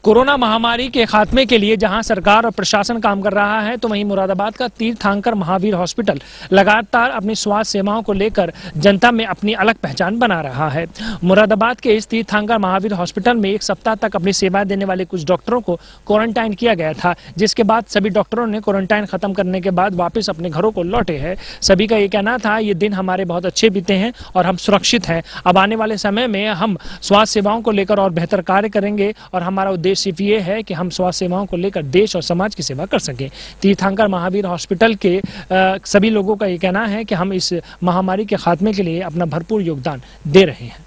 Corona महामारी के खात्मे के लिए जहां सरकार और प्रशासन काम कर रहा है, तो वहीं मुरादाबाद का तीर्थंकर महावीर हॉस्पिटल लगातार अपनी स्वास्थ्य सेवाओं को लेकर जनता में अपनी अलग पहचान बना रहा है। मुरादाबाद के इस तीर्थंकर महावीर हॉस्पिटल में 1 सप्ताह तक अपनी सेवाएं देने वाले कुछ डॉक्टरों को क्वारंटाइन किया गया था, जिसके बाद सभी डॉक्टरों ने क्वारंटाइन खत्म करने के बाद वापस अपने घरों को लौटे हैं। सभी का ये कहना था, ये दिन हमारे बहुत अच्छे बीते हैं और हम सुरक्षित हैं। अब आने वाले समय में हम स्वास्थ्य सेवाओं को लेकर और बेहतर कार्य करेंगे और हमारा उद्देश्य सिर्फ ये है कि हम स्वास्थ्य सेवाओं को लेकर देश और समाज की सेवा कर सकें। तीर्थंकर महावीर हॉस्पिटल के सभी लोगों का ये कहना है कि हम इस महामारी के खात्मे के लिए अपना भरपूर योगदान दे रहे हैं।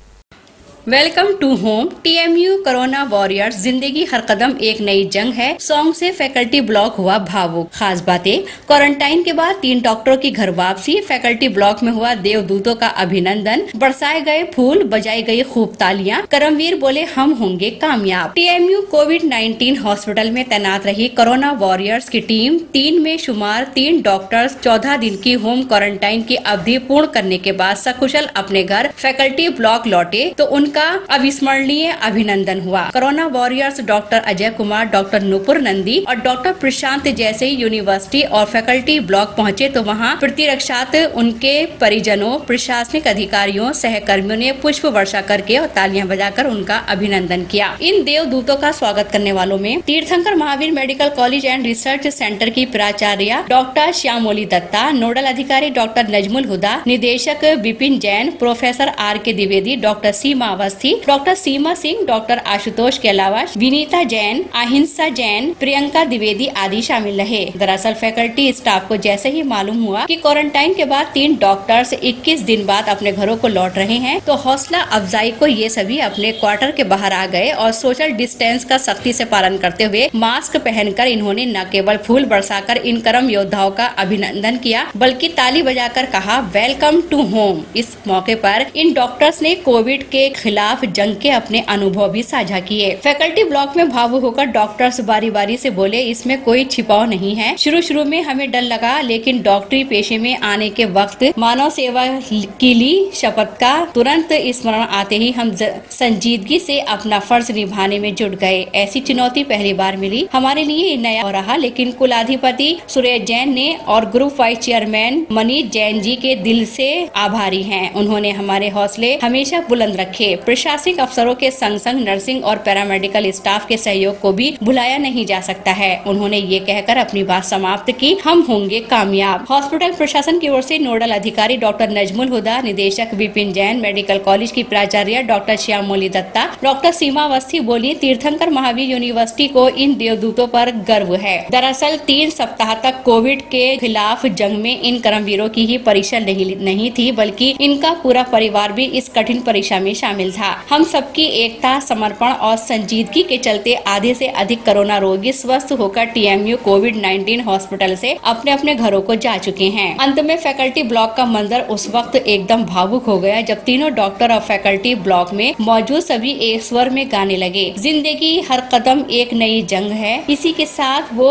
Welcome to home. TMU corona warriors, जिंदगी हर कदम एक नई जंग है सॉन्ग से फैकल्टी ब्लॉक हुआ भावुक। खास बातें, क्वारंटाइन के बाद 3 डॉक्टरों की घर वापसी, फैकल्टी ब्लॉक में हुआ देवदूतों का अभिनंदन, बरसाए गए फूल, बजाई गई खूब तालियां, करमवीर बोले हम होंगे कामयाब। टीएमयू कोविड-19 हॉस्पिटल में तैनात रही कोरोना वॉरियर्स की टीम 3 में शुमार 3 डॉक्टर्स 14 दिन की होम क्वारंटाइन की अवधि पूर्ण करने के बाद सकुशल अपने घर फैकल्टी ब्लॉक लौटे, तो उनका अविस्मरणीय अभिनंदन हुआ। Corona warriors doctor Ajay Kumar, doctor Nupur Nandi और डॉक्टर प्रशांत जैसे यूनिवर्सिटी और फैकल्टी ब्लॉक पहुंचे, तो वहां प्रतिरक्षार्थ उनके परिजनों, प्रशासनिक अधिकारियों, सहकर्मियों ने पुष्प वर्षा करके और तालियां बजाकर उनका अभिनंदन किया। इन देवदूतों का स्वागत करने वालों में Tirthankar Mahaveer medical college and research centre की प्राचार्य डॉक्टर श्यामोली दत्ता, नोडल अधिकारी डॉक्टर नजमुल हुदा, निदेशक Vipin Jain, professor R.K. Dwivedi, doctor Seema Awasthi, doctor Seema Singh, doctor Ashutosh के अलावा विनीता जैन, अहिंसा जैन, प्रियंका द्विवेदी आदि शामिल रहे। दरअसल फैकल्टी स्टाफ को जैसे ही मालूम हुआ कि क्वारंटाइन के बाद 3 डॉक्टर्स 21 दिन बाद अपने घरों को लौट रहे हैं, तो हौसला अफजाई को ये सभी अपने क्वार्टर के बाहर आ गए और सोशल डिस्टेंस का सख्ती से पालन करते हुए मास्क पहनकर इन्होंने न केवल फूल बरसाकर इन कर्म योद्धाओं का अभिनंदन किया, बल्कि ताली बजाकर कहा वेलकम टू होम। इस मौके पर इन डॉक्टर्स ने कोविड के खिलाफ जंग के अपने अनुभव भी साझा किए। फैकल्टी ब्लॉक में भावुक होकर डॉक्टर्स बारी बारी से बोले, इसमें कोई छिपाव नहीं है। शुरू में हमें डर लगा, लेकिन डॉक्टरी पेशे में आने के वक्त मानव सेवा की ली शपथ का तुरंत स्मरण आते ही हम संजीदगी से अपना फर्ज निभाने में जुट गए। ऐसी चुनौती पहली बार मिली, हमारे लिए नया हो रहा, लेकिन कुलाधिपति सुरेश जैन ने और group vice chairman Manish Jain ji के दिल से आभारी हैं। उन्होंने हमारे हौसले हमेशा बुलंद रखे। प्रशासनिक अफसरों के संग संग नर्सिंग और पैरामेडिकल स्टाफ के सहयोग को भी भुलाया नहीं जा सकता है। उन्होंने ये कहकर अपनी बात समाप्त की, हम होंगे कामयाब। हॉस्पिटल प्रशासन की ओर से नोडल अधिकारी डॉक्टर नजमुल हुदा, निदेशक विपिन जैन, मेडिकल कॉलेज की प्राचार्य डॉक्टर श्यामोली दत्ता, डॉक्टर सीमा अवस्थी बोली, तीर्थंकर महावीर यूनिवर्सिटी को इन देवदूतों पर गर्व है। दरअसल 3 सप्ताह तक कोविड के खिलाफ जंग में इन कर्मवीरों की ही परीक्षा नहीं थी, बल्कि इनका पूरा परिवार भी इस कठिन परीक्षा में शामिल था। हम सबकी एकता, समर्पण और संजीदगी के चलते आधे से अधिक कोरोना रोगी स्वस्थ होकर टीएमयू कोविड-19 हॉस्पिटल से अपने अपने घरों को जा चुके हैं। अंत में फैकल्टी ब्लॉक का मंजर उस वक्त एकदम भावुक हो गया जब तीनों डॉक्टर और फैकल्टी ब्लॉक में मौजूद सभी एक स्वर में गाने लगे, जिंदगी हर कदम एक नई जंग है। इसी के साथ वो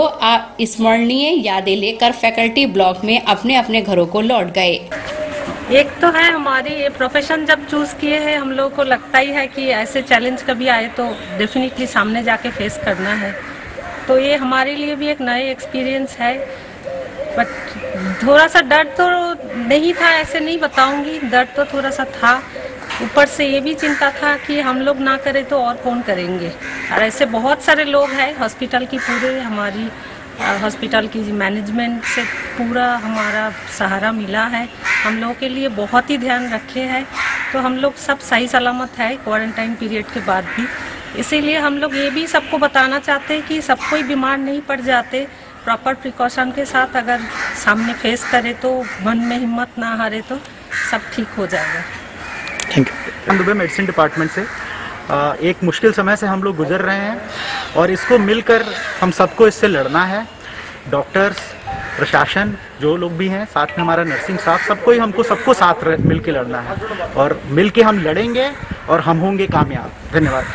स्मरणीय यादें लेकर फैकल्टी ब्लॉक में अपने अपने घरों को लौट गए। एक तो है हमारी ये प्रोफेशन जब चूज किए हैं, हम लोग को लगता ही है कि ऐसे चैलेंज कभी आए तो डेफिनेटली सामने जाके फेस करना है, तो ये हमारे लिए भी एक नए एक्सपीरियंस है। बट थोड़ा सा डर तो नहीं था, ऐसे नहीं बताऊंगी, डर तो थोड़ा सा था। ऊपर से ये भी चिंता था कि हम लोग ना करें तो और कौन करेंगे, और ऐसे बहुत सारे लोग हैं हॉस्पिटल की, पूरे हमारी हॉस्पिटल की मैनेजमेंट से पूरा हमारा सहारा मिला है, हम लोगों के लिए बहुत ही ध्यान रखे हैं, तो हम लोग सब सही सलामत है क्वारंटाइन पीरियड के बाद भी। इसीलिए हम लोग ये भी सबको बताना चाहते हैं कि सब कोई बीमार नहीं पड़ जाते, प्रॉपर प्रिकॉशन के साथ अगर सामने फेस करे तो मन में हिम्मत ना हारे तो सब ठीक हो जाएगा। Thank you. हम दुबई मेडिसिन डिपार्टमेंट से एक मुश्किल समय से हम लोग गुजर रहे हैं और इसको मिलकर हम सबको इससे लड़ना है। डॉक्टर्स, प्रशासन, जो लोग भी हैं, साथ में हमारा नर्सिंग स्टाफ, सबको साथ मिल के लड़ना है और मिल के हम लड़ेंगे और हम होंगे कामयाब। धन्यवाद।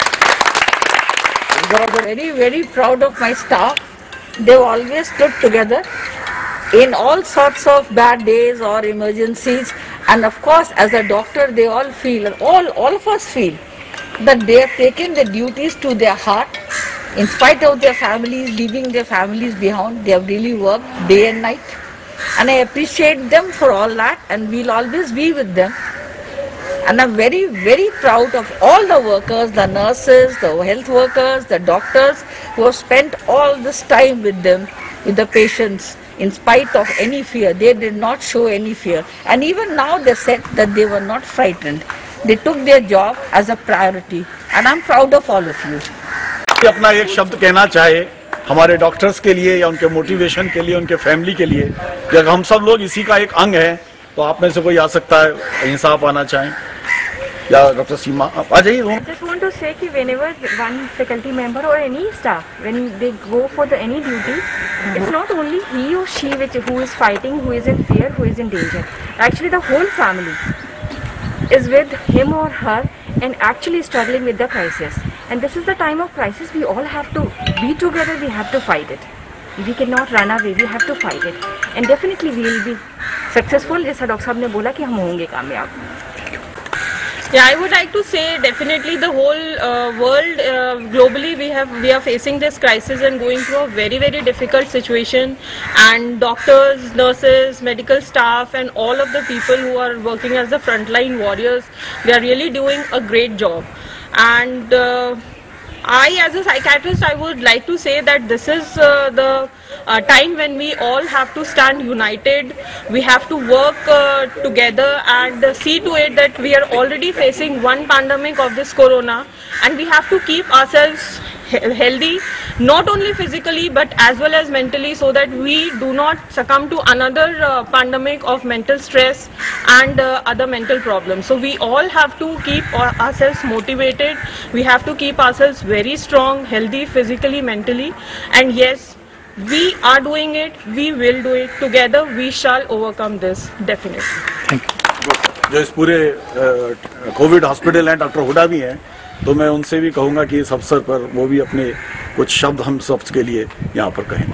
Very, very proud of my staff. They've always stood together in all sorts of bad days or emergencies, and of course as a doctor they all feel, all of us feel that they have taken their duties to their heart. In spite of their families, leaving their families behind, they have really worked day and night. And I appreciate them for all that, and we'll always be with them. And I'm very, very proud of all the workers, the nurses, the health workers, the doctors who have spent all this time with them, with the patients, in spite of any fear. They did not show any fear. And even now they said that they were not frightened. They took their job as a priority. And I'm proud of all of you. अपना एक शब्द कहना चाहे हमारे doctors के लिए या उनके मोटिवेशन के लिए, उनके फैमिली के लिए, कि अगर हम सब लोग इसी का एक अंग हैं, तो आप में से कोई आ सकता है, कहीं से आप आना चाहें, या डॉक्टर सीमा आप आ जाइए। I just want to say कि whenever one faculty member or any staff, when they go for any duty, it's not only he or she who is fighting, who is in fear, who is in danger. Actually, the whole family is with him or her and actually struggling with the crisis. And this is the time of crisis. We all have to be together. We have to fight it. We cannot run away. We have to fight it. And definitely we will be successful. जैसा doctor साहब ने बोला कि हम होंगे कामयाब। Yeah, I would like to say definitely the whole world globally we are facing this crisis and going through a very, very difficult situation, and doctors, nurses, medical staff and all of the people who are working as the frontline warriors, they are really doing a great job. And I, as a psychiatrist, I would like to say that this is the time when we all have to stand united. We have to work together and see to it that we are already facing one pandemic of this corona, and we have to keep ourselves healthy, not only physically but as well as mentally, so that we do not succumb to another pandemic of mental stress and other mental problems. So we all have to keep ourselves motivated. We have to keep ourselves very strong, healthy physically, mentally, and yes, we are doing it. We will do it together. We shall overcome this definitely. Thank you. जो इस पूरे covid hospital हैं, doctor Huda भी हैं, तो मैं उनसे भी कहूँगा कि इस अवसर पर वो भी अपने कुछ शब्द हम सब के लिए यहाँ पर कहें।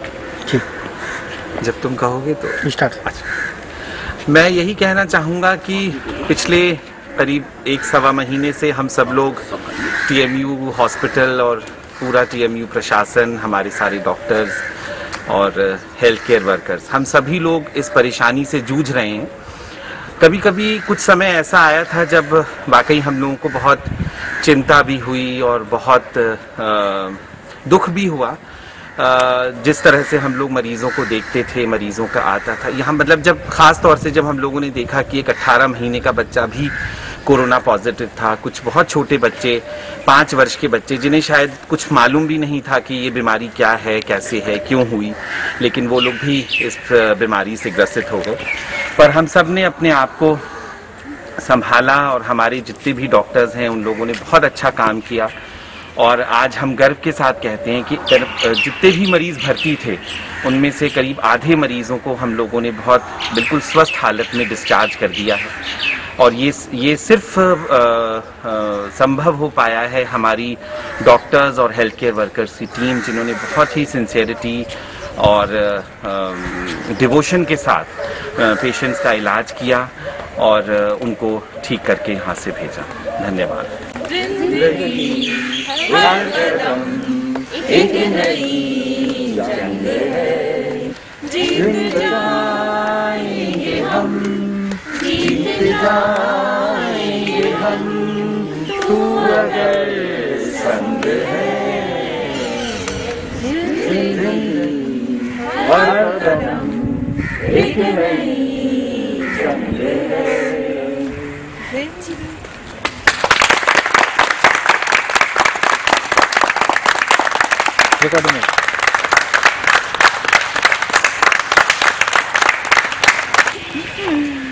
ठीक, जब तुम कहोगे तो स्टार्ट। अच्छा, मैं यही कहना चाहूँगा कि पिछले करीब 1-1.25 महीने से हम सब लोग TMU हॉस्पिटल और पूरा TMU प्रशासन, हमारे सारे डॉक्टर्स और हेल्थ केयर वर्कर्स, हम सभी लोग इस परेशानी से जूझ रहे हैं। कभी कभी कुछ समय ऐसा आया था जब वाकई हम लोगों को बहुत चिंता भी हुई और बहुत दुख भी हुआ, जिस तरह से हम लोग मरीजों को देखते थे, मरीजों का आता था यहाँ, मतलब जब खास तौर से जब हम लोगों ने देखा कि एक 18 महीने का बच्चा भी कोरोना पॉजिटिव था, कुछ बहुत छोटे बच्चे, 5 वर्ष के बच्चे, जिन्हें शायद कुछ मालूम भी नहीं था कि ये बीमारी क्या है, कैसे है, क्यों हुई, लेकिन वो लोग भी इस बीमारी से ग्रसित हो गए। पर हम सब ने अपने आप को संभाला और हमारे जितने भी डॉक्टर्स हैं उन लोगों ने बहुत अच्छा काम किया, और आज हम गर्व के साथ कहते हैं कि जितने भी मरीज भर्ती थे उनमें से करीब आधे मरीजों को हम लोगों ने बहुत बिल्कुल स्वस्थ हालत में डिस्चार्ज कर दिया है। और ये सिर्फ संभव हो पाया है हमारी डॉक्टर्स और हेल्थ केयर वर्कर्स की टीम, जिन्होंने बहुत ही सिंसियरिटी और डिवोशन के साथ पेशेंट्स का इलाज किया और उनको ठीक करके यहाँ से भेजा। धन्यवाद। एक नई जंग है, जीत जाएंगे हम, जीत जाएंगे हम, तू अगर संग है, हर कदम एक नई जंग है। रिकॉर्डिंग